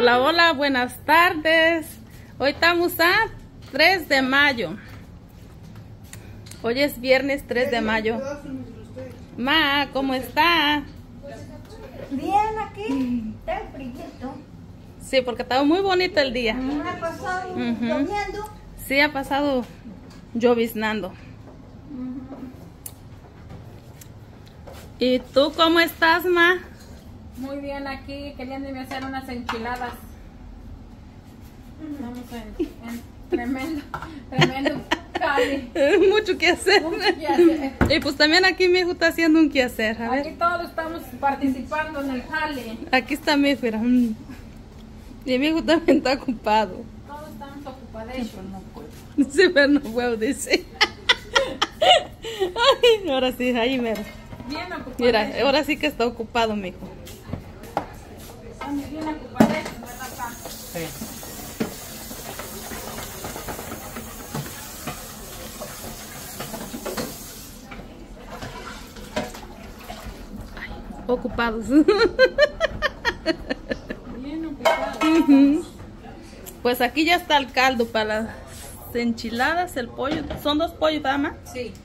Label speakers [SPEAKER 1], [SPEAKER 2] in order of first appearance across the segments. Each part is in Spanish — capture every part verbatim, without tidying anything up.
[SPEAKER 1] Hola, hola, buenas tardes. Hoy estamos a tres de mayo. Hoy es viernes tres de mayo. Ma, ¿cómo está?
[SPEAKER 2] Bien, aquí está el frillito.
[SPEAKER 1] Sí, porque estaba muy bonito el día.
[SPEAKER 2] Ha pasado
[SPEAKER 1] Ujú.
[SPEAKER 2] lloviendo.
[SPEAKER 1] Sí, ha pasado lloviznando. ¿Y tú cómo estás, ma?
[SPEAKER 3] Muy bien, aquí queriéndome hacer unas enchiladas. Estamos en, en tremendo, tremendo jale.
[SPEAKER 1] Mucho que hacer.
[SPEAKER 3] Mucho que hacer.
[SPEAKER 1] Y pues también aquí mi hijo está haciendo un quehacer. A
[SPEAKER 3] Aquí
[SPEAKER 1] ver,
[SPEAKER 3] todos estamos participando en el jale.
[SPEAKER 1] aquí está mi hijo. Mira. Mm. Y mi hijo también está ocupado.
[SPEAKER 3] Todos estamos ocupados.
[SPEAKER 1] Sí, pero no puedo decir. Ay, ahora sí, ahí mero.
[SPEAKER 3] Bien ocupados.
[SPEAKER 1] Mira, ahora sí que está ocupado, mi hijo.
[SPEAKER 3] Estamos bien ocupados, ¿verdad, papá?
[SPEAKER 1] Ocupados.
[SPEAKER 3] Bien ocupados.
[SPEAKER 1] Ujú. Pues aquí ya está el caldo para las enchiladas, el pollo. Son dos pollos, dama.
[SPEAKER 3] Sí.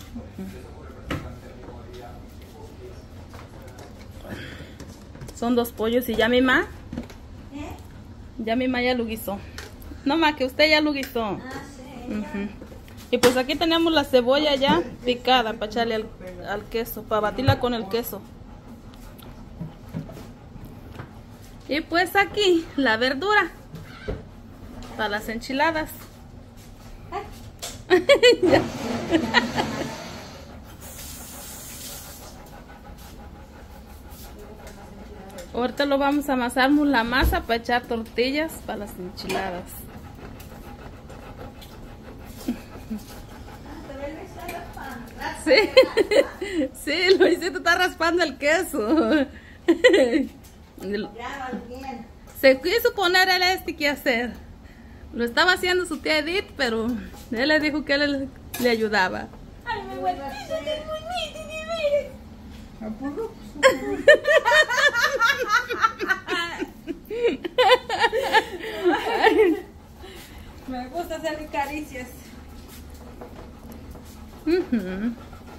[SPEAKER 1] Son dos pollos y ya mi ma,
[SPEAKER 2] ¿Eh?
[SPEAKER 1] ya mi ma ya lo guisó. No ma, que usted ya lo guisó.
[SPEAKER 2] Ah, sí.
[SPEAKER 1] Ujú. Y pues aquí tenemos la cebolla ya picada para echarle al, al queso, para batirla con el queso. Y pues aquí la verdura para las enchiladas. Ya. Ahorita lo vamos a amasar la masa para echar tortillas para las enchiladas. Sí, sí, Luisito está raspando el queso.
[SPEAKER 2] Ya, va bien.
[SPEAKER 1] Se quiso poner el este que hacer. Lo estaba haciendo su tía Edith, pero él le dijo que él le, le ayudaba.
[SPEAKER 3] Ay, mi abuelita, qué bonito, mi vida. Me gusta hacerle caricias.
[SPEAKER 1] Ujú.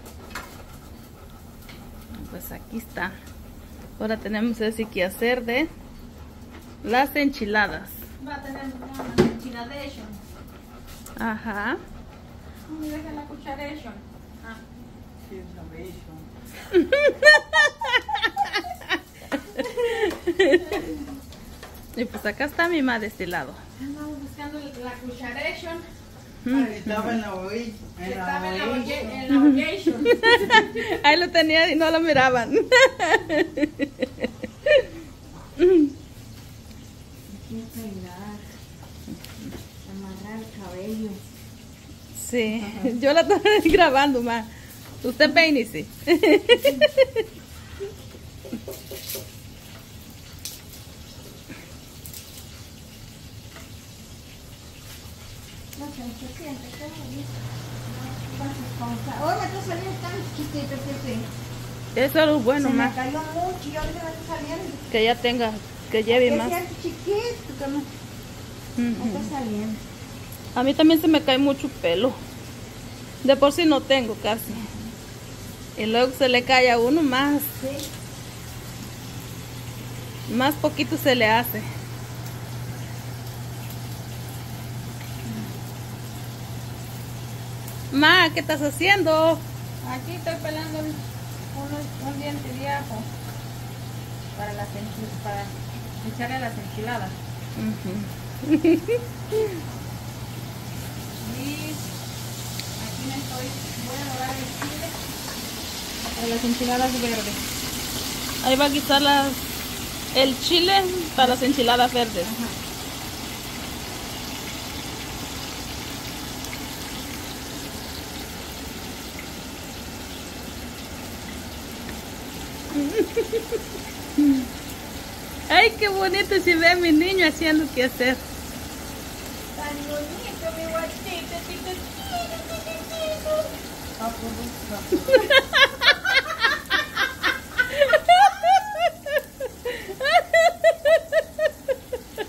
[SPEAKER 1] Pues aquí está. Ahora tenemos ese que hacer de las enchiladas.
[SPEAKER 3] Va a tener una enchiladation.
[SPEAKER 1] Ajá.
[SPEAKER 3] Me deja la cucharation. Ah.
[SPEAKER 1] Y pues acá está mi madre de este lado.
[SPEAKER 3] Andamos buscando la cucharation.
[SPEAKER 4] Estaba en la orilla.
[SPEAKER 3] Que estaba en la olla- en la ollation.
[SPEAKER 1] Ahí lo tenía y no lo miraban.
[SPEAKER 2] Hay que peinar, amarrar el cabello.
[SPEAKER 1] Sí, yo la estoy grabando, ma. Usted peínese.
[SPEAKER 2] No sé, se siente, qué bonito. Cuántas cosas. Hoy me está saliendo tan chiquito que se,
[SPEAKER 1] Eso es lo bueno,
[SPEAKER 2] se me
[SPEAKER 1] ma.
[SPEAKER 2] cayó mucho y ahora me está saliendo.
[SPEAKER 1] Que ya tenga, que lleve
[SPEAKER 2] Que
[SPEAKER 1] más.
[SPEAKER 2] siento chiquito, que me, me
[SPEAKER 1] Ujú.
[SPEAKER 2] está saliendo.
[SPEAKER 1] A mí también se me cae mucho pelo. De por sí no tengo casi. Y luego se le cae a uno más.
[SPEAKER 2] Sí.
[SPEAKER 1] Más poquito se le hace. Ma, ¿qué estás haciendo?
[SPEAKER 3] Aquí estoy pelando un, unos- un diente de ajo para, las enchi- para echarle a las enchiladas.
[SPEAKER 1] Ujú.
[SPEAKER 3] Y aquí me estoy, voy a dorar el chile para las enchiladas verdes.
[SPEAKER 1] Ahí va a quitar las, el chile para las enchiladas verdes. Ay, qué bonito se ve a mi niño haciendo qué hacer.
[SPEAKER 3] Tan bonito mi guachito, chico, chico, chico.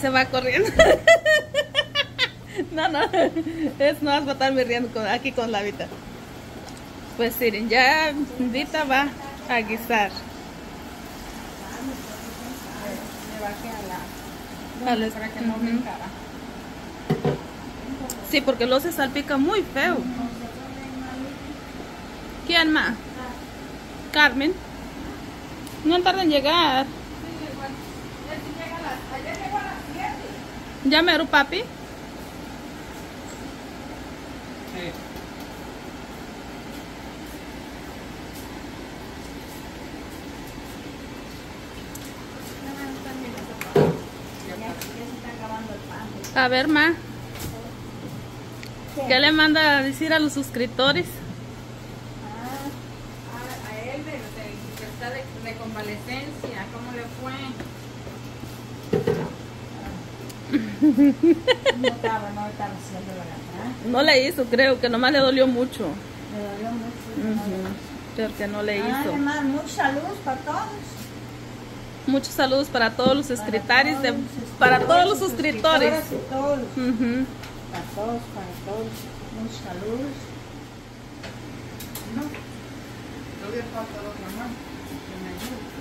[SPEAKER 1] se va corriendo. No, no, es no vas a estarme riendo con, aquí con la Vita. Pues miren, ya Vita va a guisar.
[SPEAKER 3] Le bajé a la...
[SPEAKER 1] A las-
[SPEAKER 3] para que no
[SPEAKER 1] Ujú.
[SPEAKER 3] brincara.
[SPEAKER 1] Sí, porque luego se salpica muy feo. ¿Quién más? Carmen. No tarda en llegar. ¿Ya mero, papi?
[SPEAKER 4] Sí.
[SPEAKER 1] A ver, ma. ¿Qué le manda a decir a los suscriptores?
[SPEAKER 3] A, a él de, de, que está de, de convalecencia, ¿cómo le fue?
[SPEAKER 2] No estaba, no estaba haciendo la gana.
[SPEAKER 1] No le hizo, creo que nomás le dolió mucho.
[SPEAKER 2] Me dolió mucho.
[SPEAKER 1] Ujú. Porque no le
[SPEAKER 2] Ah,
[SPEAKER 1] hizo.
[SPEAKER 2] hermano, mucha salud para todos.
[SPEAKER 1] Muchos saludos para todos los suscriptores, de, para todos los suscriptores.
[SPEAKER 2] Y todos.
[SPEAKER 1] Ujú.
[SPEAKER 2] Para todos, para todos. Muchos saludos.
[SPEAKER 4] No. Todavía falta la otra mano. Que me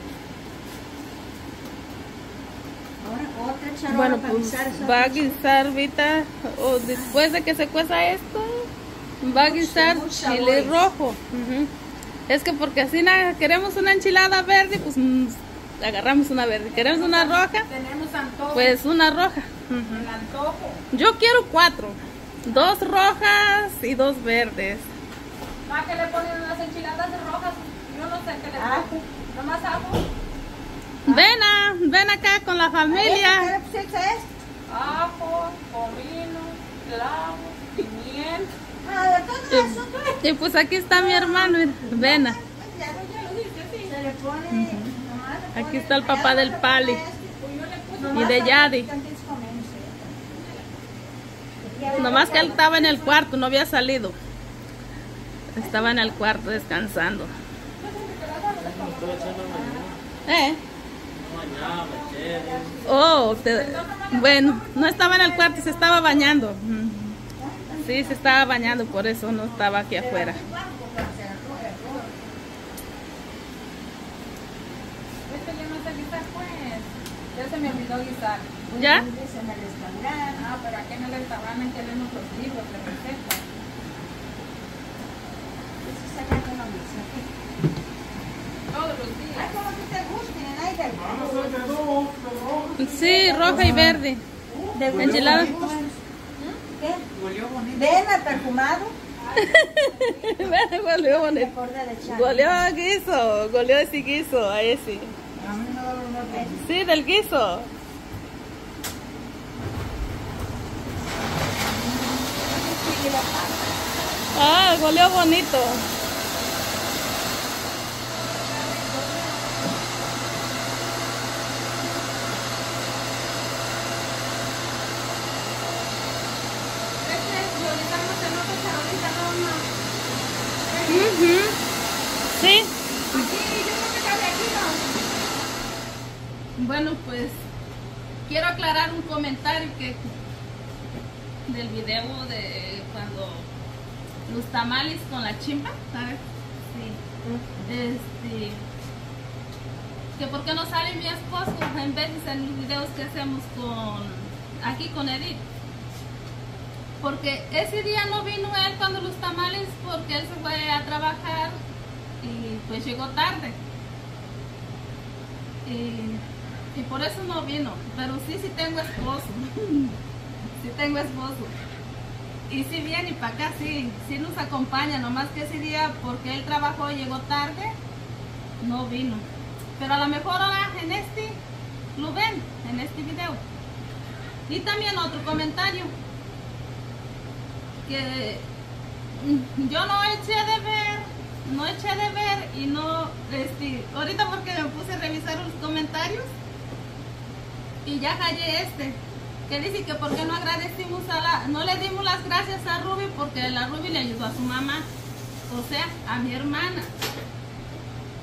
[SPEAKER 4] ayude.
[SPEAKER 2] Ahora otra charola
[SPEAKER 1] Bueno,
[SPEAKER 2] para
[SPEAKER 1] pues
[SPEAKER 2] guisar esa
[SPEAKER 1] va a
[SPEAKER 2] leche.
[SPEAKER 1] guisar Vita, o después de que se cueza esto, va a guisar
[SPEAKER 2] muchos
[SPEAKER 1] chile
[SPEAKER 2] sabores.
[SPEAKER 1] rojo. Ujú. Es que porque así na- queremos una enchilada verde, pues mm, agarramos una verde. Queremos una roja,
[SPEAKER 3] Tenemos antojo.
[SPEAKER 1] pues una roja. Ujú.
[SPEAKER 3] El antojo.
[SPEAKER 1] Yo quiero cuatro, dos rojas y dos verdes.
[SPEAKER 3] Más que le ponen unas enchiladas rojas. Yo no sé qué le
[SPEAKER 2] Ajo.
[SPEAKER 3] ponen. Nomás ajo.
[SPEAKER 1] Ven, a, ven acá con la
[SPEAKER 2] ¿Qué
[SPEAKER 1] familia.
[SPEAKER 2] le pusiste esto?
[SPEAKER 3] Ajo, comino, clavo, pimienta.
[SPEAKER 2] Ah, de todo eso, pues.
[SPEAKER 1] Y pues aquí está mi hermano, mira. Ven. a-
[SPEAKER 2] Ya lo, ya lo dije, sí. Se le pone. Nomás le
[SPEAKER 1] Aquí
[SPEAKER 2] pone-
[SPEAKER 1] está el papá del Pali.
[SPEAKER 3] Pues yo le puse
[SPEAKER 2] Nomás
[SPEAKER 1] Y de
[SPEAKER 2] aquí
[SPEAKER 1] Yadi.
[SPEAKER 2] tantitos comemos, ¿eh?
[SPEAKER 1] Nomás que él estaba en el cuarto, no había salido. Estaba en el cuarto descansando.
[SPEAKER 4] Estoy echando mañana.
[SPEAKER 1] ¿Eh?
[SPEAKER 4] Mañana, mechero.
[SPEAKER 1] Oh, te- bueno, no estaba en el cuarto, se estaba bañando. Ujú. Sí, se estaba bañando, por eso no estaba aquí afuera.
[SPEAKER 3] Este yo no sé guisar, pues. Ya se me olvidó guisar.
[SPEAKER 1] ¿Ya?
[SPEAKER 2] En el restaurante.
[SPEAKER 3] Ah, pero aquí en el restaurante tenemos los libros de recetas.
[SPEAKER 2] Eso saca con la mesa.
[SPEAKER 3] Todos los
[SPEAKER 2] Ay,
[SPEAKER 3] días.
[SPEAKER 2] como que te gusten, Aida.
[SPEAKER 4] Vamos a hacer de dos, de dos.
[SPEAKER 1] Sí, roja y verde.
[SPEAKER 2] De gusto.
[SPEAKER 1] Enchilada.
[SPEAKER 2] ¿Qué?
[SPEAKER 4] Huelió bonito.
[SPEAKER 2] Ven al perfumado.
[SPEAKER 1] Goleó bonito.
[SPEAKER 2] Recuerda de Chávez.
[SPEAKER 1] Goleó guiso, goleó ese guiso, ahí sí.
[SPEAKER 4] A mí me da una vez.
[SPEAKER 1] Sí, del guiso. Ah, goleó bonito.
[SPEAKER 3] Este lo guisamos en otra charolita, no, no.
[SPEAKER 1] Ujú. Sí.
[SPEAKER 3] Aquí, yo creo que cabe aquí, ¿no?
[SPEAKER 1] Bueno, pues quiero aclarar un comentario que del video de cuando los tamales con la chimpa, ¿sabes? Sí. Este, que por qué no sale mi esposo en veces en los videos que hacemos con aquí con Edith. Porque ese día no vino él cuando los tamales, porque él se fue a trabajar y pues llegó tarde. Y, y por eso no vino. Pero sí, sí tengo esposo. Sí tengo esposo. Y si viene para acá, sí, sí nos acompaña. Nomás que ese día, porque él trabajó y llegó tarde, no vino. Pero a lo mejor ahora en este, lo ven, en este video. Y también otro comentario. Que mm, yo no eché de ver, no eché de ver y no, este, ahorita porque me puse a revisar los comentarios y ya hallé este, que dice que porque no agradecimos a la, no le dimos las gracias a Ruby porque la Ruby le ayudó a su mamá, o sea, a mi hermana.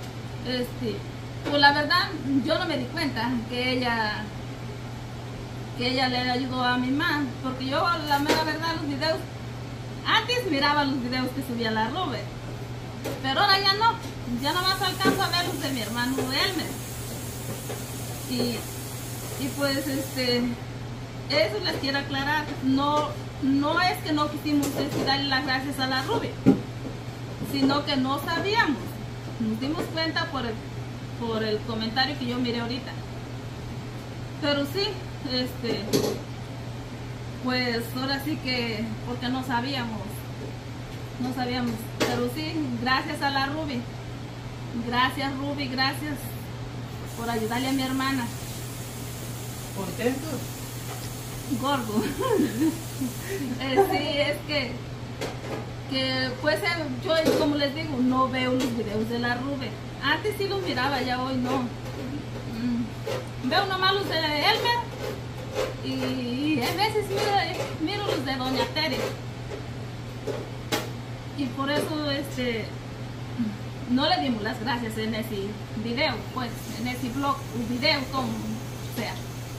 [SPEAKER 1] Este, pues la verdad, yo no me di cuenta que ella, que ella le ayudó a mi mamá, porque yo la mera verdad los videos, antes miraba los videos que subía la Rube, pero ahora ya no, ya nomás alcanzo a ver los de mi hermano Elmer. Y, y pues este, eso les quiero aclarar, no, no es que no quisimos decir, darle las gracias a la Rube, sino que no sabíamos, nos dimos cuenta por el, por el comentario que yo miré ahorita. Pero sí, este, pues ahora sí que, porque no sabíamos, no sabíamos, pero sí, gracias a la Ruby, gracias Ruby, gracias por ayudarle a mi hermana.
[SPEAKER 4] ¿Contentos?
[SPEAKER 1] Gordo. eh, sí, es que, que pues eh, yo como les digo, no veo los videos de la Ruby. Antes sí los miraba, ya hoy no. Mm. Veo nomás los de Elmer y, y a veces miro, miro los de Doña Tere. Y por eso este no le dimos las gracias en ese video, pues, en ese blog, un video, como sea.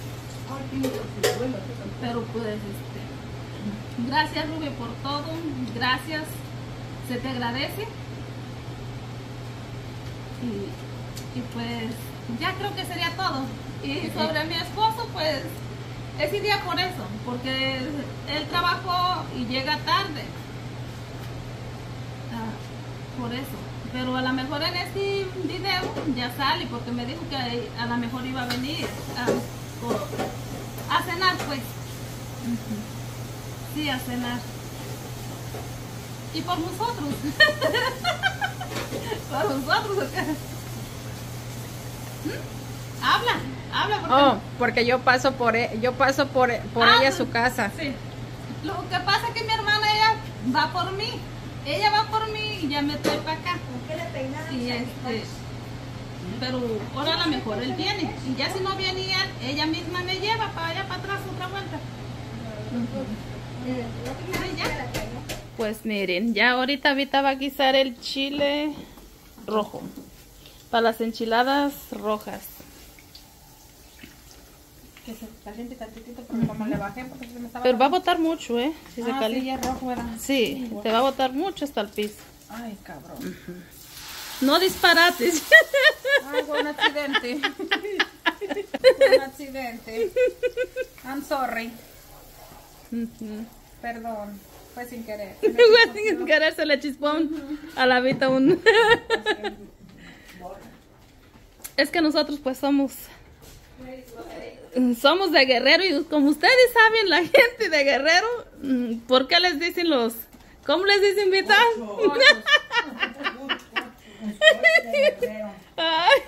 [SPEAKER 1] Pero pues, este, gracias Ruby por todo, gracias, se te agradece. Y, y pues, ya creo que sería todo. Y sobre mi esposo, pues, ese día por eso, porque él trabajó y llega tarde. Ah, por eso. Pero a lo mejor en este video ya sale, porque me dijo que a lo mejor iba a venir a, a cenar, pues. Sí, a cenar. Y por nosotros. Por nosotros, ¿o qué? ¿Mm? Habla, habla. Porque...
[SPEAKER 3] Oh, porque yo paso por, e yo paso por, por
[SPEAKER 1] ah,
[SPEAKER 3] ella a su casa.
[SPEAKER 1] Sí. Lo que pasa es que mi hermana, ella va por mí. Ella va por mí y ya me trae para acá. Y este, pero ahora a lo mejor él viene. Y ya si no viene él, ella misma me lleva para allá para atrás otra vuelta. Uh-huh. ¿Ya? Pues miren, ya ahorita ahorita va a guisar el chile rojo para las enchiladas rojas.
[SPEAKER 3] Que se caliente tantitito porque como le bajé porque se me estaba...
[SPEAKER 1] Pero va a botar mucho, ¿eh? Si
[SPEAKER 3] ah,
[SPEAKER 1] se calienta.
[SPEAKER 3] sí, ya es rojo, ¿verdad?
[SPEAKER 1] Sí, sí, te va a botar mucho hasta el piso.
[SPEAKER 3] Ay, cabrón.
[SPEAKER 1] Uh-huh. No disparates.
[SPEAKER 3] Ay, fue un accidente. Fue un accidente. I'm sorry.
[SPEAKER 1] Uh-huh.
[SPEAKER 3] Perdón, fue sin querer.
[SPEAKER 1] Fue sin querer, se le chispó uh-huh. a la vita un... Es que nosotros pues somos... Somos de Guerrero y como ustedes saben, la gente de Guerrero, ¿por qué les dicen los... ¿Cómo les dicen, Vita? Ay,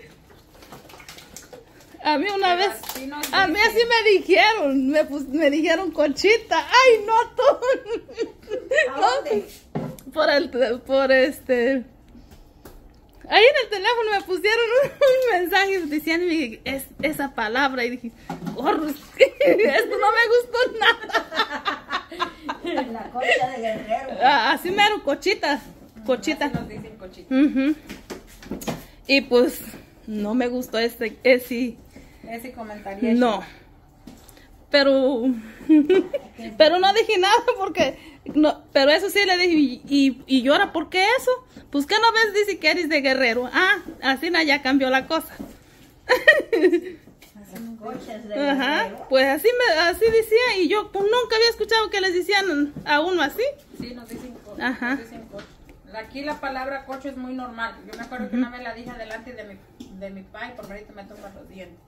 [SPEAKER 1] a mí una vez, a mí así me dijeron, me, pues, me dijeron Conchita. Ay, no, tú.
[SPEAKER 2] ¿A dónde?
[SPEAKER 1] Por el, por este... Ahí en el teléfono me pusieron un, un mensaje diciendo es, esa palabra y dije, gorro, esto no me gustó nada.
[SPEAKER 2] La concha de Guerrero.
[SPEAKER 1] Ah, así mero, cochita, cochita.
[SPEAKER 3] Así nos dicen cochita.
[SPEAKER 1] Uh-huh. Y pues no me gustó ese, ese,
[SPEAKER 3] ese comentario.
[SPEAKER 1] No. Pero, pero no dije nada porque, no, pero eso sí le dije, y, y, y llora, ¿por qué eso? Pues que no ves, dice que eres de Guerrero. Ah, así no, ya cambió la cosa. Ajá, pues así me, así decía, y yo pues, nunca había escuchado que les decían a uno así.
[SPEAKER 3] Sí, nos dicen cocho.
[SPEAKER 1] Ajá.
[SPEAKER 3] Nos dicen cocho. Aquí la palabra cocho es muy normal. Yo me acuerdo uh-huh. que una vez la dije delante de mi, de mi padre, por ahorita me tocan los dientes.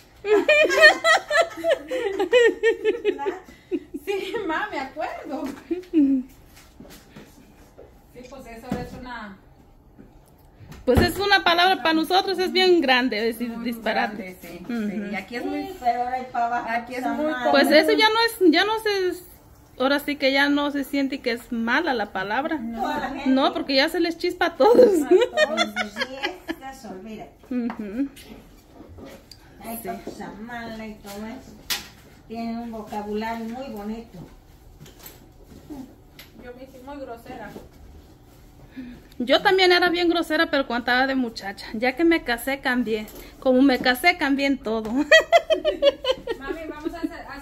[SPEAKER 3] Sí, ma, me acuerdo. Sí, pues eso es una...
[SPEAKER 1] Pues es una palabra para nosotros, es bien grande decir
[SPEAKER 3] muy
[SPEAKER 1] disparate.
[SPEAKER 3] Grande, sí,
[SPEAKER 1] uh-huh.
[SPEAKER 3] sí. Y aquí es muy...
[SPEAKER 2] Sí, pero ahora hay para abajo.
[SPEAKER 3] Aquí es muy...
[SPEAKER 1] Pues eso ya no es, ya no se... Ahora sí que ya no se siente que es mala la palabra.
[SPEAKER 2] No,
[SPEAKER 1] no porque ya se les chispa a todos.
[SPEAKER 2] A todos. Sí, es eso, mira.
[SPEAKER 1] Uh-huh.
[SPEAKER 2] Hay sí. cosa mala y todo eso. Tienen un vocabulario muy bonito.
[SPEAKER 3] Yo me hice muy grosera.
[SPEAKER 1] Yo también era bien grosera, pero cuando estaba de muchacha. Ya que me casé, cambié. Como me casé, cambié en todo.
[SPEAKER 3] Mami, vamos a hacer...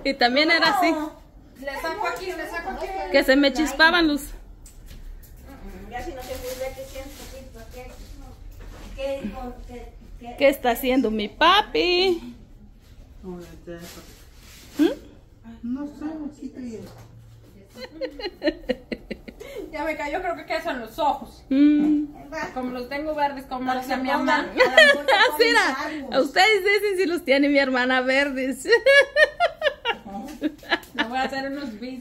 [SPEAKER 1] Y también era así,
[SPEAKER 3] Le saco aquí, le saco aquí.
[SPEAKER 1] que se me chispaban los...
[SPEAKER 2] Ya si no te sirve, te siento así, ¿por qué? ¿Qué, qué, qué?
[SPEAKER 1] ¿Qué está haciendo mi papi? ¿Mm?
[SPEAKER 4] No sé, aquí estoy.
[SPEAKER 3] Ya me cayó, creo que queso en los ojos.
[SPEAKER 1] Mm.
[SPEAKER 3] Como los tengo verdes, como
[SPEAKER 2] Para
[SPEAKER 3] los
[SPEAKER 2] que
[SPEAKER 3] de mi
[SPEAKER 2] pongan-
[SPEAKER 3] mamá.
[SPEAKER 2] a lo mejor te
[SPEAKER 1] Así
[SPEAKER 2] ponen
[SPEAKER 1] era.
[SPEAKER 2] algo.
[SPEAKER 1] Ustedes dicen si los tiene mi hermana verdes.
[SPEAKER 3] Le voy a hacer unos bis.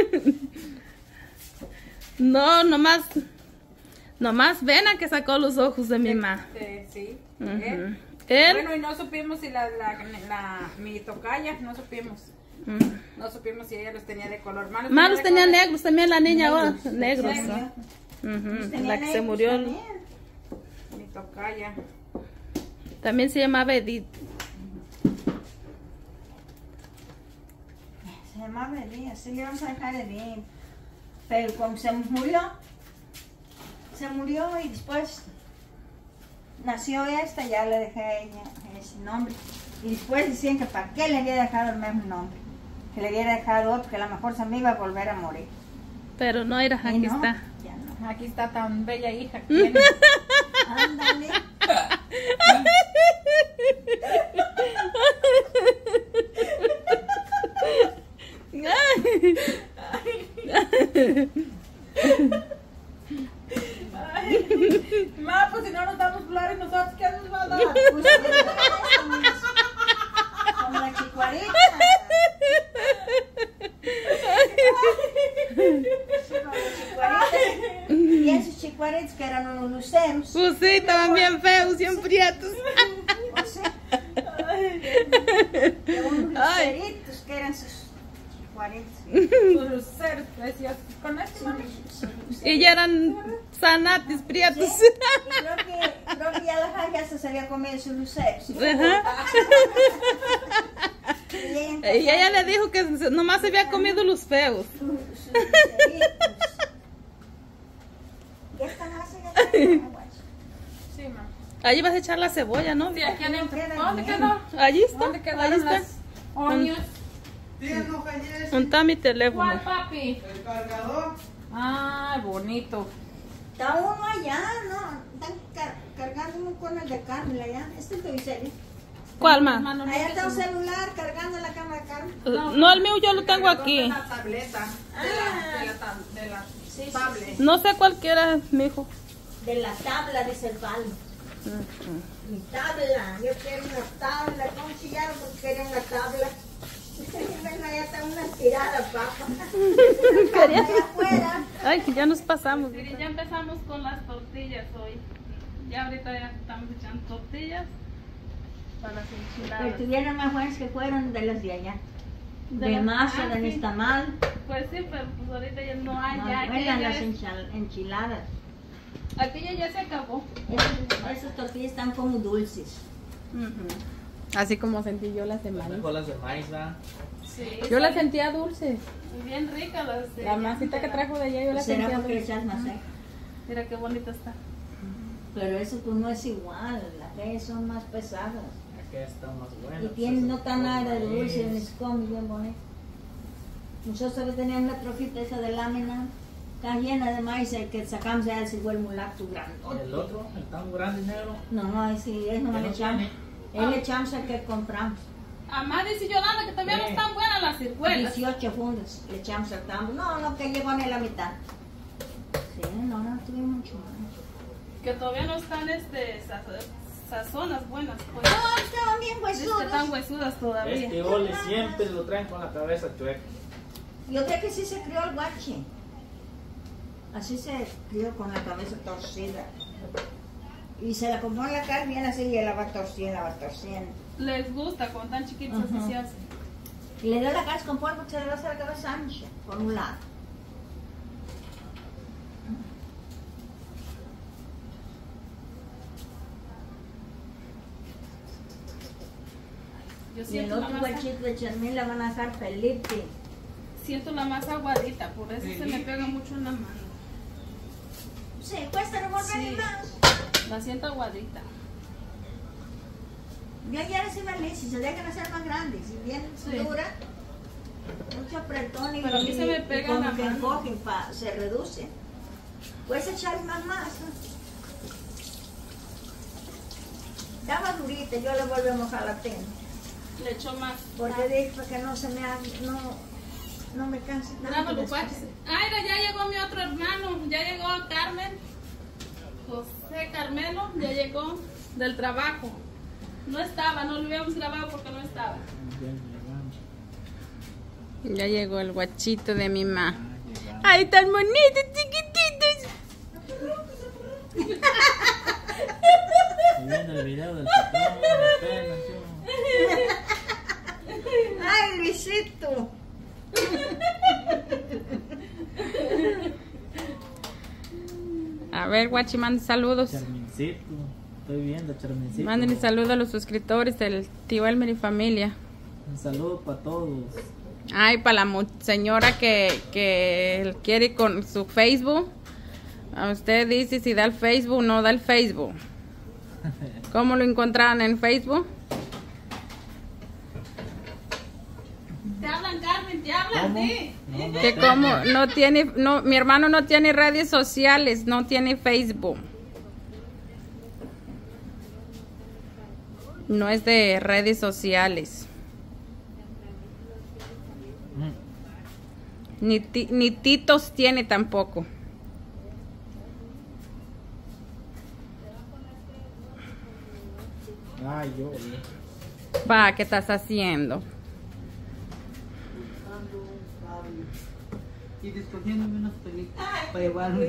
[SPEAKER 1] No, nomás, nomás Vena que sacó los ojos de mi mamá.
[SPEAKER 3] Sí, sí.
[SPEAKER 1] Ujú.
[SPEAKER 3] ¿Eh?
[SPEAKER 1] Él,
[SPEAKER 3] Bueno, y no supimos si la, la, la, mi tocaya, no supimos.
[SPEAKER 1] mm.
[SPEAKER 3] No supimos si ella los tenía de color. Malos,
[SPEAKER 1] Malos
[SPEAKER 3] de
[SPEAKER 1] tenían
[SPEAKER 3] color.
[SPEAKER 1] negros, también la niña ahora, negros.
[SPEAKER 2] Sí,
[SPEAKER 1] ¿no? Ujú,
[SPEAKER 2] tenía
[SPEAKER 1] La que se
[SPEAKER 2] negros
[SPEAKER 1] murió,
[SPEAKER 2] también.
[SPEAKER 3] Mi tocaya.
[SPEAKER 1] también se llamaba Edith.
[SPEAKER 2] Se llamaba Edith, así le vamos a dejar Edith. Pero cuando se murió, se murió y después nació esta, ya le dejé a ella ese nombre. Y después decían que para qué le había dejado el mismo nombre. Que le había dejado otro, que a lo mejor se me iba a volver a morir.
[SPEAKER 1] Pero no era,
[SPEAKER 2] Y
[SPEAKER 1] aquí
[SPEAKER 2] no,
[SPEAKER 1] está.
[SPEAKER 2] ya no.
[SPEAKER 3] Aquí está tan bella hija que tiene.
[SPEAKER 2] Ándale.
[SPEAKER 3] Ma, pues si no nos damos flores nosotros, ¿qué nos va a dar?
[SPEAKER 2] Pues, como las- como la chicuarita. Sí, como la chicuarita. Y esos chicuaritos que eran unos luceros.
[SPEAKER 1] Pues sí, estaban bien feos, bien prietos.
[SPEAKER 2] O sea, de unos
[SPEAKER 1] Ay.
[SPEAKER 2] luceritos que eran sus chicuaritos.
[SPEAKER 3] Sus luceros preciosos. Con este, mami.
[SPEAKER 1] Y ya eran sanatis, prietos.
[SPEAKER 2] Sí, y creo que, creo que ya la jaja hasta se había comido sus luceros.
[SPEAKER 1] Ajá.
[SPEAKER 2] Y ella empezó
[SPEAKER 1] Y ella le dijo que nomás se había comido los feos.
[SPEAKER 2] sus- sus luceritos. ¿Qué están haciendo?
[SPEAKER 3] Sí, mamá.
[SPEAKER 1] Allí vas a echar la cebolla, ¿no?
[SPEAKER 3] Sí, aquí adentro.
[SPEAKER 2] Queda
[SPEAKER 3] ¿Dónde
[SPEAKER 2] bien.
[SPEAKER 3] quedó?
[SPEAKER 1] Allí está,
[SPEAKER 3] ¿Dónde
[SPEAKER 1] allí
[SPEAKER 3] quedaron
[SPEAKER 1] está.
[SPEAKER 3] las oños?
[SPEAKER 4] Tía, no calles.
[SPEAKER 1] ¿Dónde está mi teléfono?
[SPEAKER 3] ¿Cuál, papi?
[SPEAKER 4] El cargador.
[SPEAKER 3] Ay, bonito.
[SPEAKER 2] Está uno allá, ¿no? Están car cargando uno con el de Carmen allá. Este es tu Iseli.
[SPEAKER 1] ¿Cuál más?
[SPEAKER 3] Manos
[SPEAKER 2] Allá
[SPEAKER 3] limpias,
[SPEAKER 2] está un
[SPEAKER 3] mamá.
[SPEAKER 2] celular cargando la cámara de Carmen.
[SPEAKER 1] No, el mío yo lo tengo aquí.
[SPEAKER 3] De la tableta. De la, de la, tab- de la
[SPEAKER 2] Sí, sí,
[SPEAKER 3] tablet.
[SPEAKER 1] No sé cualquiera, mijo.
[SPEAKER 2] De la tabla, dice el palo. Mi tabla, yo quiero una tabla. ¿Cómo chillaron porque quería una tabla? Bueno, allá está una tirada, papá.
[SPEAKER 1] Quería-
[SPEAKER 2] Allá afuera.
[SPEAKER 1] Ay, que ya nos pasamos.
[SPEAKER 5] Mire, ya empezamos con las tortillas hoy. Ya ahorita ya estamos echando tortillas para las
[SPEAKER 2] Pero
[SPEAKER 5] enchiladas.
[SPEAKER 2] estuvieron más buenas que fueron de las de allá.
[SPEAKER 5] De
[SPEAKER 2] De
[SPEAKER 5] las-
[SPEAKER 2] masa,
[SPEAKER 5] ah,
[SPEAKER 2] de
[SPEAKER 5] sí.
[SPEAKER 2] nixtamal.
[SPEAKER 5] Pues sí, pero pues ahorita ya no hay,
[SPEAKER 2] Más
[SPEAKER 5] ya
[SPEAKER 2] buenas
[SPEAKER 5] aquella,
[SPEAKER 2] las
[SPEAKER 5] ya,
[SPEAKER 2] enchil- enchiladas.
[SPEAKER 5] aquella ya se acabó.
[SPEAKER 2] Esas, esas tortillas están como dulces.
[SPEAKER 3] Así como sentí yo las de maíz.
[SPEAKER 6] Mejor las de maíz, ¿verdad?
[SPEAKER 5] Sí,
[SPEAKER 3] Yo las
[SPEAKER 5] saben
[SPEAKER 3] sentía dulces.
[SPEAKER 5] bien ricas las de
[SPEAKER 3] La masita que trajo de allá yo la
[SPEAKER 2] ¿Será
[SPEAKER 3] sentía
[SPEAKER 2] porque le
[SPEAKER 3] dulce.
[SPEAKER 2] echas más seco?
[SPEAKER 5] Mira qué bonita está.
[SPEAKER 2] Pero eso pues no es igual, las de ellas son más pesadas.
[SPEAKER 6] Aquí está más bueno.
[SPEAKER 2] Y tienen no tan nada de dulce, ni se come bien bonito. Nosotros teníamos la trofita esa de lámina, está llena de maíz, el que sacamos ya ese fue el mulato grande.
[SPEAKER 6] El otro, el tan grande y negro.
[SPEAKER 2] No, ese es no
[SPEAKER 6] ¿Ya
[SPEAKER 2] le
[SPEAKER 6] no
[SPEAKER 2] echamos.
[SPEAKER 6] tiene?
[SPEAKER 2] Él le echamos el que compramos.
[SPEAKER 5] Amá dice Yolanda que todavía no
[SPEAKER 6] Sí.
[SPEAKER 5] están buenas las ciruelas.
[SPEAKER 2] dieciocho fundas le echamos al tambo. No, no, que llegó ni la mitad. Sí, no, no tuvimos mucho más.
[SPEAKER 5] Que todavía no están este, saz- sazonas buenas. Pues.
[SPEAKER 2] No, estaban bien
[SPEAKER 5] Dice que están
[SPEAKER 2] huesudos.
[SPEAKER 5] huesudas todavía.
[SPEAKER 6] Este ole siempre lo traen con la cabeza chueca.
[SPEAKER 2] Yo creo que sí se crió el guache. Así se crió con la cabeza torcida. Y se la compró en la cara bien así y la va torciendo, la va torciendo.
[SPEAKER 5] Les gusta cuando están chiquitos así
[SPEAKER 2] Ajá.
[SPEAKER 5] se hace.
[SPEAKER 2] Y le dio la cabeza con polvo porque se le va a hacer la cabeza ancha, por un lado.
[SPEAKER 5] Yo
[SPEAKER 2] Y el
[SPEAKER 5] siento la,
[SPEAKER 2] otro
[SPEAKER 5] masa,
[SPEAKER 2] guachito de Charmín la van a dejar Felipe.
[SPEAKER 5] siento la masa aguadita, por eso se me pega mucho en la mano.
[SPEAKER 2] Sí, cuesta revolver
[SPEAKER 5] Sí.
[SPEAKER 2] y más.
[SPEAKER 5] La siento aguadita.
[SPEAKER 2] Yo ayer sí me le hice, se dejan hacer más grandes. Si bien
[SPEAKER 5] Sí.
[SPEAKER 2] dura, Mucho apretón y,
[SPEAKER 1] Pero a mí
[SPEAKER 2] y-
[SPEAKER 1] se me
[SPEAKER 2] y
[SPEAKER 1] pega
[SPEAKER 2] como
[SPEAKER 1] la
[SPEAKER 2] que
[SPEAKER 1] mano.
[SPEAKER 2] encogen, pa- se reduce. Puedes echar más masa. Ya más durita, yo le vuelvo a mojar la tela.
[SPEAKER 1] Le echó más.
[SPEAKER 2] Porque dije para que no se me haga, no, no me canse tanto.
[SPEAKER 1] Bravo,
[SPEAKER 2] después.
[SPEAKER 1] Lupache. Aira, ya llegó mi otro hermano, ya llegó Carmen. José Carmelo, ya llegó del trabajo. No estaba, no lo habíamos grabado porque no estaba.
[SPEAKER 3] Ya llegó el guachito de mi ma. Ay, tan bonitos, chiquititos.
[SPEAKER 6] Estoy viendo el video del patrón, apenas yo.
[SPEAKER 2] Ay, Luisito.
[SPEAKER 3] A ver, guachi, mande saludos.
[SPEAKER 6] Charmincito. Estoy viendo, Charmincito.
[SPEAKER 3] Mándenle saludos a los suscriptores del tío Elmer y familia.
[SPEAKER 6] Un saludo para todos.
[SPEAKER 3] Ay, para la mu- señora que, que quiere con su Facebook. A usted dice si da el Facebook o no da el Facebook. ¿Cómo lo encontraron en Facebook?
[SPEAKER 1] Te hablan, Carmen, te hablan,
[SPEAKER 6] ¿Cómo?
[SPEAKER 1] sí.
[SPEAKER 6] No, no
[SPEAKER 3] Que
[SPEAKER 6] tengo.
[SPEAKER 3] como no tiene, no, mi hermano no tiene redes sociales, no tiene Facebook. No es de redes sociales.
[SPEAKER 6] Mm.
[SPEAKER 3] Ni, ti- ni Titos tiene tampoco.
[SPEAKER 6] Ay, yo. eh.
[SPEAKER 3] Pa, ¿qué estás haciendo?
[SPEAKER 4] Y escogiéndome unas películas para llevarme.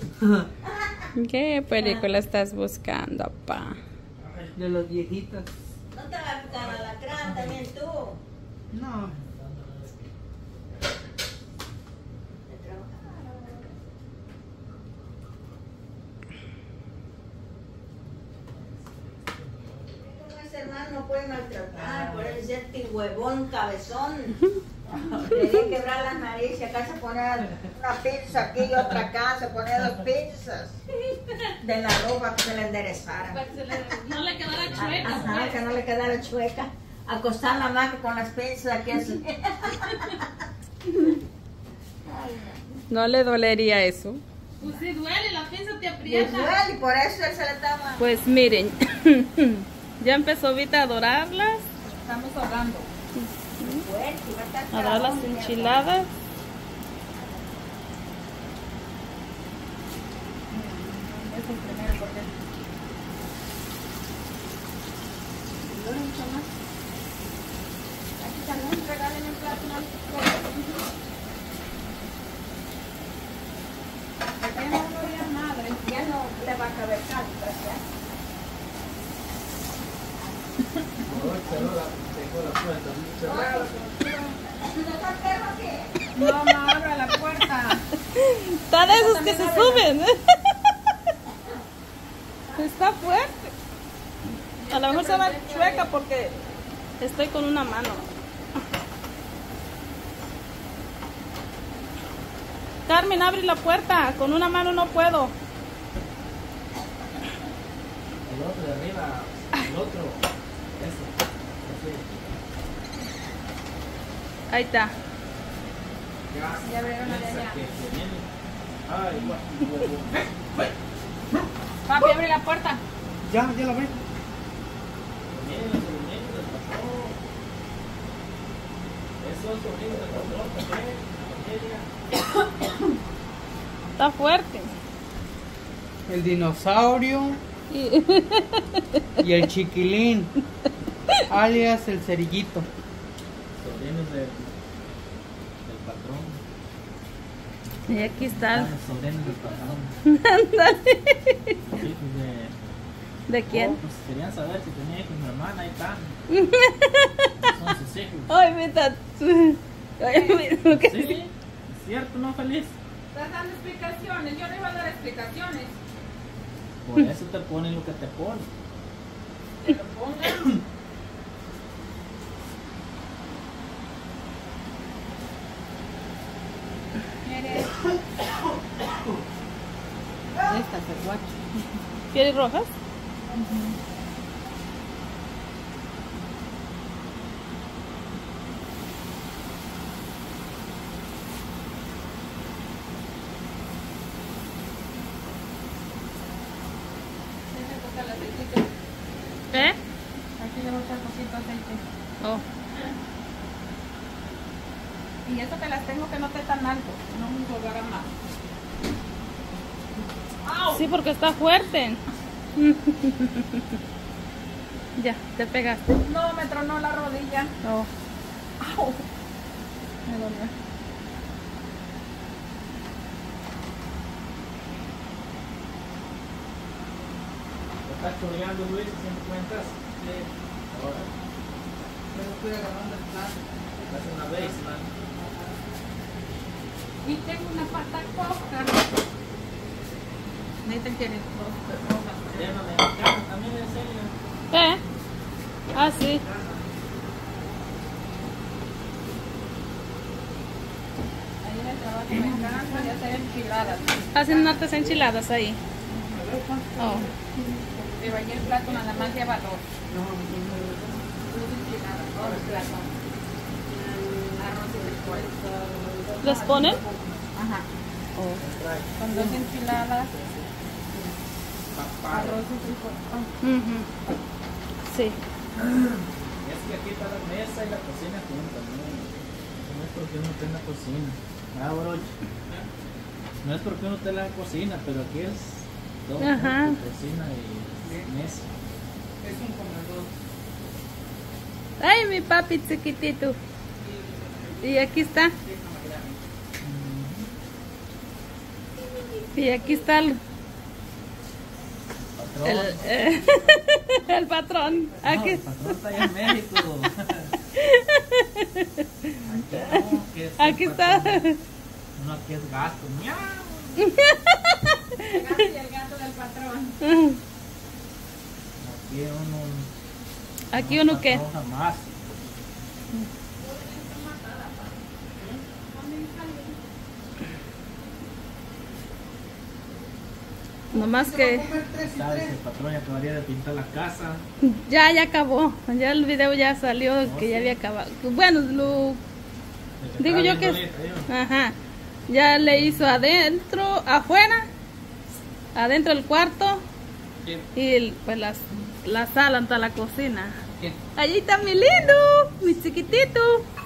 [SPEAKER 3] ¿Qué película estás buscando, pa?
[SPEAKER 4] De las viejitas.
[SPEAKER 2] ¿No te va a picar alacrán también tú?
[SPEAKER 4] No.
[SPEAKER 2] Como ese hermano no puede maltratar, por él ser huevón, cabezón. Quería quebrar las narices, acá se ponía una pizza aquí y otra acá, se ponía dos pizzas de la ropa que se le enderezara.
[SPEAKER 1] Para que se le- no le quedara chueca.
[SPEAKER 2] Ajá,
[SPEAKER 1] pues.
[SPEAKER 2] que no le quedara chueca. Acostar la mano con las pizzas aquí así.
[SPEAKER 3] ¿No le dolería eso?
[SPEAKER 1] Pues sí duele, la pinza te
[SPEAKER 2] Y
[SPEAKER 1] aprieta.
[SPEAKER 2] duele, y por eso él se le estaba.
[SPEAKER 3] Pues miren, ya empezó ahorita a dorarlas,
[SPEAKER 1] Estamos ahogando.
[SPEAKER 2] Fuerte, va a estar
[SPEAKER 3] a dar las
[SPEAKER 2] carón,
[SPEAKER 3] enchiladas.
[SPEAKER 1] Es el primero porque
[SPEAKER 2] No le echo más. Aquí también regalen un plato más.
[SPEAKER 1] aquí no lo había madre.
[SPEAKER 2] Ya no le va a caber caldo, ¿verdad?
[SPEAKER 6] Ahora cerró la, dejó la puerta. Cerrada.
[SPEAKER 2] ¿No está perro qué?
[SPEAKER 1] No, no abra la puerta.
[SPEAKER 3] Está de esos que se suben. Está fuerte. A lo mejor se va chueca porque estoy con una mano. Carmen, abre la puerta. Con una mano no puedo.
[SPEAKER 6] El otro de arriba. El otro. Eso. Así.
[SPEAKER 3] Ahí está.
[SPEAKER 6] Ya.
[SPEAKER 1] Ya abrieron la de
[SPEAKER 6] Esa
[SPEAKER 1] allá.
[SPEAKER 6] que se viene. Ay, guau, huevo.
[SPEAKER 3] Papi, abre la puerta.
[SPEAKER 4] Ya, ya la abrí.
[SPEAKER 6] Vienen los sobrinitos del patrón. Esos sobrinos del patrón también. La familia.
[SPEAKER 3] Está fuerte.
[SPEAKER 4] El dinosaurio
[SPEAKER 3] Y-
[SPEAKER 4] y el chiquilín, alias el cerillito.
[SPEAKER 6] Sobrinos del, del patrón.
[SPEAKER 3] Y aquí está.
[SPEAKER 6] Ah, los sobrinos del patrón.
[SPEAKER 3] Ándale.
[SPEAKER 6] Hijos de.
[SPEAKER 3] ¿De quién?
[SPEAKER 6] Oh, pues querían saber si tenía hijos mi hermana, ahí están. Son sus hijos.
[SPEAKER 3] Ay, mira. Ay, mira lo que
[SPEAKER 6] Sí, es cierto, ¿no, Feliz?
[SPEAKER 1] Estás dando explicaciones. Yo no iba a dar explicaciones.
[SPEAKER 6] Por eso te ponen lo que te ponen.
[SPEAKER 1] Que lo pongan. Mire,
[SPEAKER 3] Estas es guacho. ¿Quieres rojas? ¿Eh?
[SPEAKER 1] Aquí le voy a echar poquito aceite.
[SPEAKER 3] Oh.
[SPEAKER 1] Y eso que las tengo que no esté tan alto, no me colgará más. ¡Au!
[SPEAKER 3] Sí, porque está fuerte. Ya, te pegaste.
[SPEAKER 1] No, me tronó la rodilla.
[SPEAKER 3] Oh.
[SPEAKER 1] ¡Au! Me dolió.
[SPEAKER 6] ¿Estás choreando, Luis, haciendo cuentas? Sí. Ahora.
[SPEAKER 4] Pero estoy agarrando el plan.
[SPEAKER 6] Hace una vez, man.
[SPEAKER 1] Y tengo una pata coja. Necesitan que les
[SPEAKER 6] Llévame a mi casa también, en serio.
[SPEAKER 3] ¿Eh? Ah, sí.
[SPEAKER 1] Ahí en el trabajo me encanta de hacer enchiladas.
[SPEAKER 3] Hacen hartas enchiladas ahí. Oh.
[SPEAKER 1] Pero ahí el plato nada más lleva dos. Dos enchiladas, dos platos. Arroz y frijoles.
[SPEAKER 3] ¿Les ponen?
[SPEAKER 1] Ajá.
[SPEAKER 3] Oh.
[SPEAKER 1] Con dos enchiladas, arroz y frijoles.
[SPEAKER 3] Ujú. Sí.
[SPEAKER 6] Es que aquí está la mesa y la cocina juntas, ¿no? No es porque uno esté en la cocina. Ah, broche. No es porque uno esté en la cocina, pero aquí es todo
[SPEAKER 3] Ajá.
[SPEAKER 6] junto, cocina y mesa.
[SPEAKER 4] Es un comedor.
[SPEAKER 3] Ay, mi papi chiquitito. Y aquí está. Y aquí está el,
[SPEAKER 6] Patrón.
[SPEAKER 3] el, eh, el patrón.
[SPEAKER 6] No,
[SPEAKER 3] Aquí.
[SPEAKER 6] el patrón está allá en México. Aquí, no, que es el
[SPEAKER 3] Aquí está.
[SPEAKER 6] patrón. No, aquí es gato. ¡Miau!
[SPEAKER 1] El gato y el gato del patrón.
[SPEAKER 6] Aquí uno.
[SPEAKER 3] Aquí
[SPEAKER 6] no,
[SPEAKER 3] uno qué.
[SPEAKER 6] patrón jamás.
[SPEAKER 3] Nomás que
[SPEAKER 6] Sabes, el patrón ya acabaría de pintar la casa.
[SPEAKER 3] ya, ya acabó. Ya el video ya salió que ya había acabado. Bueno, lo
[SPEAKER 6] El que
[SPEAKER 3] digo
[SPEAKER 6] estaba
[SPEAKER 3] yo
[SPEAKER 6] viendo
[SPEAKER 3] que
[SPEAKER 6] ahorita, yo.
[SPEAKER 3] ajá. Ya le hizo adentro, afuera, adentro del cuarto y el- pues la, la sala ante la cocina.
[SPEAKER 6] ¿Qué?
[SPEAKER 3] Allí está mi lindo, mi chiquitito.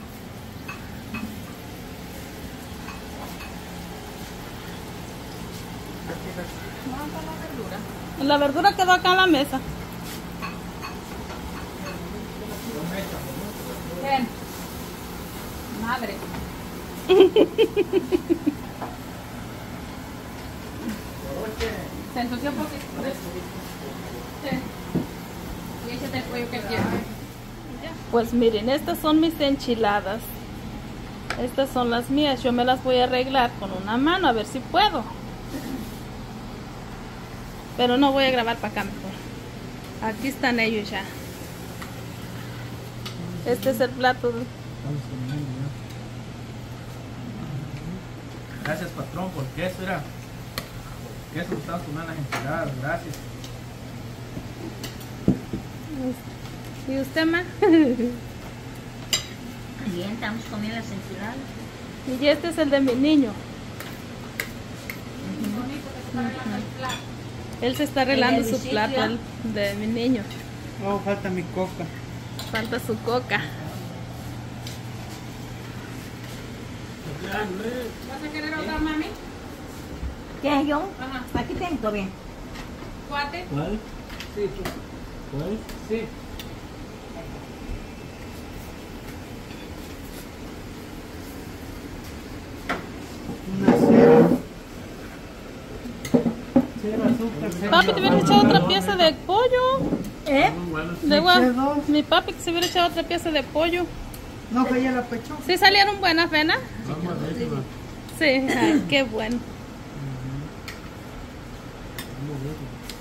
[SPEAKER 3] La verdura quedó acá en la mesa.
[SPEAKER 1] Ven. Madre. Se ensució un poquito. Sí. Y échate el pollo que quieras.
[SPEAKER 3] Pues miren, estas son mis enchiladas. Estas son las mías. Yo me las voy a arreglar con una mano a ver si puedo. Pero no voy a grabar para acá mejor. Aquí están ellos ya. Este es el plato. de-
[SPEAKER 6] Estamos comiendo ya. Gracias, patrón, por queso, era. Por queso estamos comiendo las enchiladas, gracias.
[SPEAKER 3] ¿Y usted, ma?
[SPEAKER 2] Bien, estamos comiendo las enchiladas.
[SPEAKER 3] Y este es el de mi niño. Él se está arreglando
[SPEAKER 2] El de
[SPEAKER 3] su
[SPEAKER 2] Luisito.
[SPEAKER 3] plato, el de mi niño.
[SPEAKER 4] Oh, falta mi coca.
[SPEAKER 3] Falta su coca.
[SPEAKER 1] ¿Vas a querer otra, mami?
[SPEAKER 2] ¿Qué, yo?
[SPEAKER 1] Ajá.
[SPEAKER 2] Aquí tengo bien.
[SPEAKER 1] ¿Cuate?
[SPEAKER 6] ¿Cuál?
[SPEAKER 4] Sí, tú.
[SPEAKER 6] ¿Cuál?
[SPEAKER 4] Sí. Una cera. Cera, azúcar, cera.
[SPEAKER 3] Papi, te hubiera echado otra pieza de pollo.
[SPEAKER 2] ¿Eh?
[SPEAKER 6] Muy buenos.
[SPEAKER 3] De
[SPEAKER 4] eché
[SPEAKER 3] gua-
[SPEAKER 4] dos.
[SPEAKER 3] Mi papi que se hubiera echado otra pieza de pollo.
[SPEAKER 4] No, que ella la pechó.
[SPEAKER 3] ¿Sí salieron buenas, Fena?
[SPEAKER 6] Vamos a ver, ma.
[SPEAKER 3] Sí, ay, qué bueno.
[SPEAKER 6] Vamos a ver.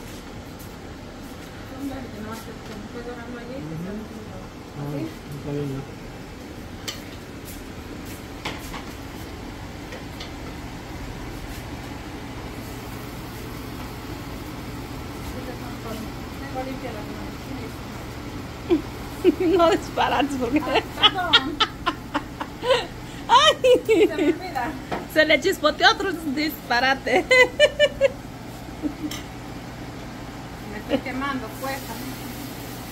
[SPEAKER 6] Ah, está bien, ya.
[SPEAKER 3] No disparates porque...
[SPEAKER 1] Perdón.
[SPEAKER 3] Ay,
[SPEAKER 1] Se me olvida.
[SPEAKER 3] se le chispoteó otro disparate.
[SPEAKER 1] Me estoy quemando, pues.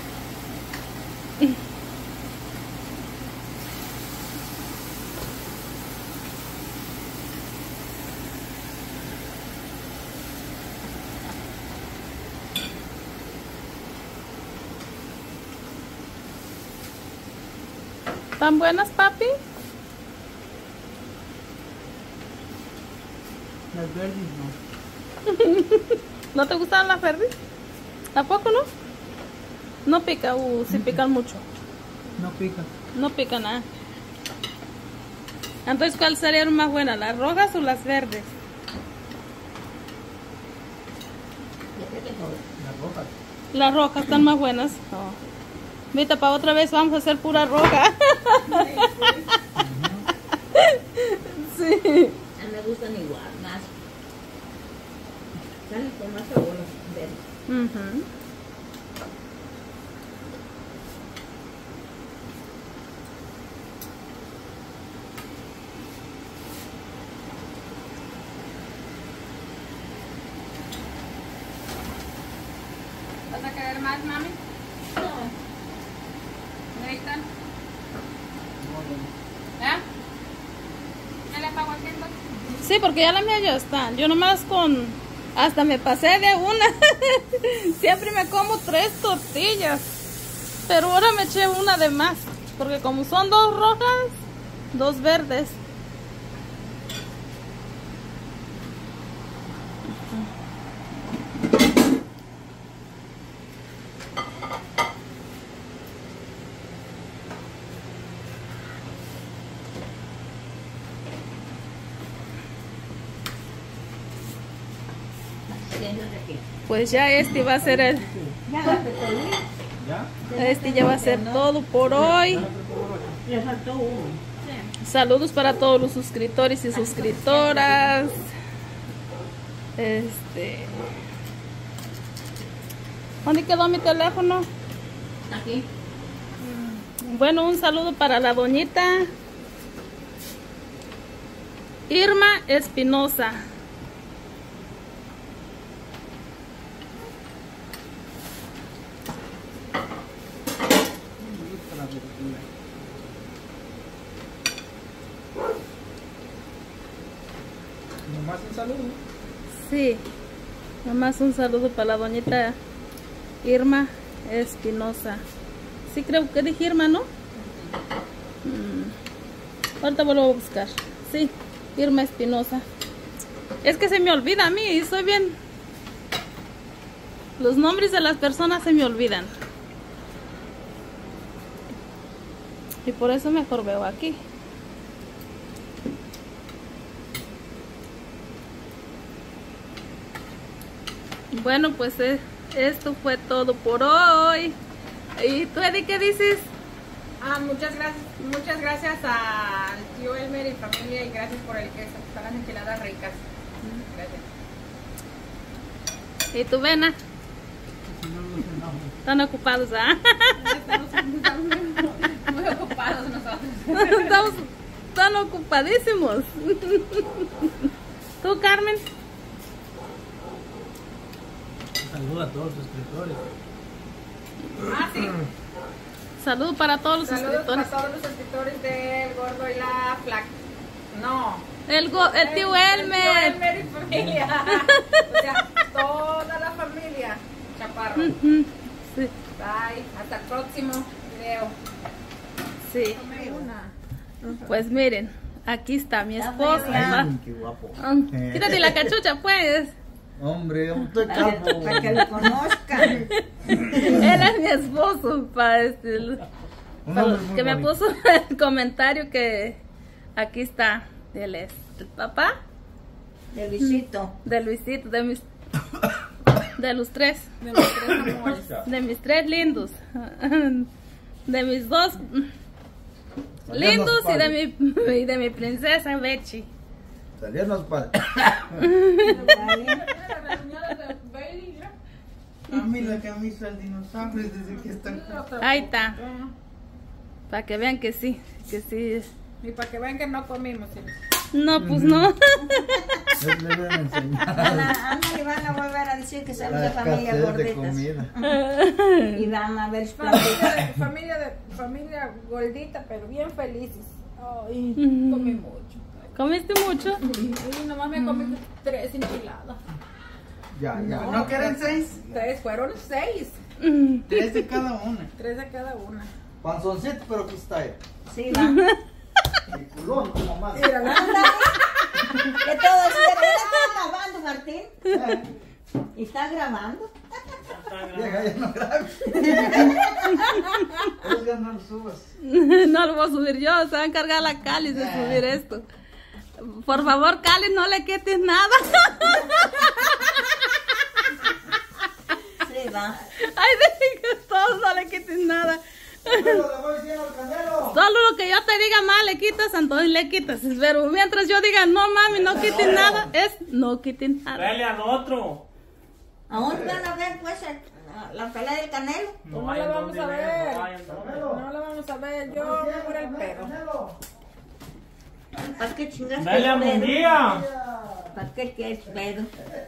[SPEAKER 3] ¿Están buenas, papi?
[SPEAKER 4] Las verdes no.
[SPEAKER 3] ¿No te gustan las verdes? ¿A poco no? No pica, uh, sí pican mucho.
[SPEAKER 4] No pica.
[SPEAKER 3] No pica nada. Entonces, ¿cuál serían más buenas? ¿Las rojas o las verdes?
[SPEAKER 4] Las rojas.
[SPEAKER 3] Las rojas están más buenas. Oh. Viste, para otra vez vamos a hacer pura roja. Sí.
[SPEAKER 2] A mí me gustan igual, más. Salen con más sabor los verdes.
[SPEAKER 3] Ujú.
[SPEAKER 1] ¿Vas a querer más, mami? ¿Necesitan? ¿Eh? ¿Ya le pago aquí entonces?
[SPEAKER 3] Sí, porque ya la mía ya está. Yo nomás con... Hasta me pasé de una. Siempre me como tres tortillas. Pero ahora me eché una de más. Porque como son dos rojas, dos verdes. Pues ya este va a ser el...
[SPEAKER 4] ¿Ya?
[SPEAKER 3] Este ya va a ser todo por hoy.
[SPEAKER 2] Le faltó uno.
[SPEAKER 3] Saludos para todos los suscriptores y suscriptoras. Este... ¿Dónde quedó mi teléfono?
[SPEAKER 2] Aquí.
[SPEAKER 3] Bueno, un saludo para la doñita Irma Espinosa.
[SPEAKER 4] Nomás un saludo.
[SPEAKER 3] Sí, nomás un saludo para la doñita Irma Espinosa. Sí, creo que dije Irma, ¿no? Mm. Ahorita vuelvo a buscar. Sí, Irma Espinosa. Es que se me olvida a mí, soy bien... Los nombres de las personas se me olvidan. Y por eso mejor veo aquí. Bueno, pues eh, esto fue todo por hoy. ¿Y tú, Eddie, qué dices?
[SPEAKER 1] Ah, muchas gracias, muchas gracias al tío Elmer y familia y gracias por el queso. Están las enchiladas ricas. Gracias.
[SPEAKER 3] ¿Y tú, Vena? Están ocupados, ¿ah?
[SPEAKER 1] Estamos muy ocupados nosotros.
[SPEAKER 3] Estamos tan ocupadísimos. ¿Tú, Carmen?
[SPEAKER 6] Saludos a todos los suscriptores.
[SPEAKER 1] Ah, sí.
[SPEAKER 3] Saludos para todos los
[SPEAKER 1] Saludos
[SPEAKER 3] suscriptores.
[SPEAKER 1] para todos los suscriptores del Gordo y la Flaca. No.
[SPEAKER 3] El, go- el tío Elmer.
[SPEAKER 1] El tío Elmer y familia. O sea, toda la familia. Chaparro.
[SPEAKER 3] Ujú, sí,
[SPEAKER 1] Bye. Hasta el próximo video.
[SPEAKER 3] sí. Pues miren, aquí está mi esposa.
[SPEAKER 4] Ay, qué guapo.
[SPEAKER 3] Ah, quítate la cachucha, pues.
[SPEAKER 4] Hombre, estoy
[SPEAKER 2] Para
[SPEAKER 4] calvo.
[SPEAKER 2] que, para que lo conozcan.
[SPEAKER 3] Él es mi esposo, para este,
[SPEAKER 4] Un
[SPEAKER 3] para
[SPEAKER 4] hombre muy
[SPEAKER 3] que me
[SPEAKER 4] bonito.
[SPEAKER 3] puso el comentario que aquí está. Él es el papá
[SPEAKER 2] De Luisito.
[SPEAKER 3] de Luisito, de mis, de los tres,
[SPEAKER 1] De los tres amores.
[SPEAKER 3] de mis tres lindos, de mis dos
[SPEAKER 4] Salían
[SPEAKER 3] lindos
[SPEAKER 4] los
[SPEAKER 3] y de
[SPEAKER 4] padres.
[SPEAKER 3] mi y de mi princesa Bechi.
[SPEAKER 4] Salían los padres. A mí la camisa del dinosaurio desde que están.
[SPEAKER 3] Ahí está, para que vean que sí, que sí.
[SPEAKER 1] Y para que vean que no comimos. ¿Sí?
[SPEAKER 3] No, pues no.
[SPEAKER 4] Les le van a enseñar.
[SPEAKER 2] Ana, Ana le van a volver a decir que somos
[SPEAKER 4] La
[SPEAKER 2] de familia
[SPEAKER 4] escasez de
[SPEAKER 2] gorditas.
[SPEAKER 4] comida.
[SPEAKER 2] Y van a ver
[SPEAKER 7] Familia de, familia de familia gordita, pero bien felices. Ay,
[SPEAKER 3] Mm.
[SPEAKER 7] comí mucho.
[SPEAKER 3] ¿Comiste mucho?
[SPEAKER 7] Y nomás me comí tres enchiladas.
[SPEAKER 4] Ya, ya.
[SPEAKER 6] ¿No quieren seis?
[SPEAKER 7] Tres, fueron seis.
[SPEAKER 3] Mm.
[SPEAKER 6] Tres de cada una.
[SPEAKER 7] Tres de cada una.
[SPEAKER 4] Panzoncito, pero que está ahí.
[SPEAKER 2] Sí, va.
[SPEAKER 4] Y culón, como más.
[SPEAKER 7] Mira, ¿no?
[SPEAKER 2] Que todo eso está grabando, Martín.
[SPEAKER 4] Eh,
[SPEAKER 2] Y está grabando.
[SPEAKER 4] Llega, ya no grabes. Oiga, no lo subas.
[SPEAKER 3] No lo voy a subir yo, se va a encargar la Cali de subir esto. Por favor, Cali, no le quites nada.
[SPEAKER 2] Sí, va.
[SPEAKER 3] Ay, dije que todos no le quites nada.
[SPEAKER 4] Canelo, le voy diciendo al Canelo.
[SPEAKER 3] Solo lo que yo te diga mal le quitas, entonces le quitas. Pero mientras yo diga, no mami, no quites nada, es no quites nada.
[SPEAKER 6] Dale al otro.
[SPEAKER 2] ¿A dónde van a ver, pues, el- la pelea del Canelo?
[SPEAKER 7] No,
[SPEAKER 6] hay
[SPEAKER 7] la
[SPEAKER 6] en
[SPEAKER 7] vamos
[SPEAKER 6] dónde
[SPEAKER 7] a
[SPEAKER 6] ver,
[SPEAKER 7] ver.
[SPEAKER 6] no hay en dónde ver.
[SPEAKER 7] No la vamos a ver. Yo me por el pedo.
[SPEAKER 4] Canelo.
[SPEAKER 2] ¿Para qué chingas
[SPEAKER 6] Dale a
[SPEAKER 2] quieres pedo?
[SPEAKER 6] Munguía.
[SPEAKER 2] ¿Para qué quieres pedo?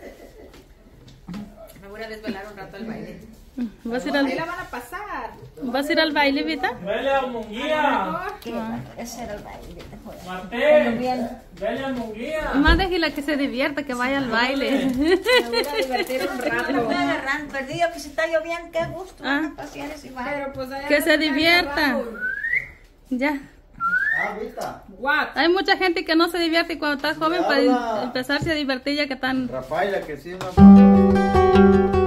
[SPEAKER 7] Me voy a desvelar un rato al baile.
[SPEAKER 3] ¿Vas a ir
[SPEAKER 7] Ahí
[SPEAKER 3] al,
[SPEAKER 7] la van a pasar.
[SPEAKER 3] ¿vas a ir al baile, Vita?
[SPEAKER 6] Dale a Munguía.
[SPEAKER 2] ¿Qué? Bueno, ese era el baile. joder.
[SPEAKER 6] Martín. Dale a Munguía.
[SPEAKER 3] Más déjela que se divierta, que vaya al baile.
[SPEAKER 7] Me voy a divertir un
[SPEAKER 2] No
[SPEAKER 7] rato.
[SPEAKER 2] me agarran, perdido que si está lloviendo, qué gusto.
[SPEAKER 3] Ah.
[SPEAKER 2] Van a pasear ese baile.
[SPEAKER 7] Pero pues allá
[SPEAKER 3] Que
[SPEAKER 7] no
[SPEAKER 3] se
[SPEAKER 7] está
[SPEAKER 3] divierta.
[SPEAKER 7] Raúl.
[SPEAKER 3] Ya.
[SPEAKER 4] Ah, Vita.
[SPEAKER 7] What?
[SPEAKER 3] Hay mucha gente que no se divierte y cuando estás joven
[SPEAKER 4] Me
[SPEAKER 3] para
[SPEAKER 4] habla.
[SPEAKER 3] empezarse a divertir ya que están...
[SPEAKER 4] Rafaela, que sí, no.